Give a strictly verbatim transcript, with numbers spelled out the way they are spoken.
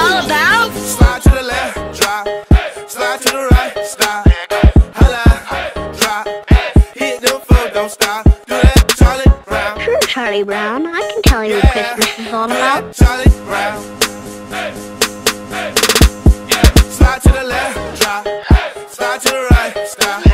all about? Slide to the left, drop. Slide to the right, stop. Holla, drop. Hit them foot, don't stop. Do that, Charlie Brown. Sure, Charlie Brown. I can tell you what Christmas is all about. Charlie Brown. Slide to the left, drop. Slide to the right, stop.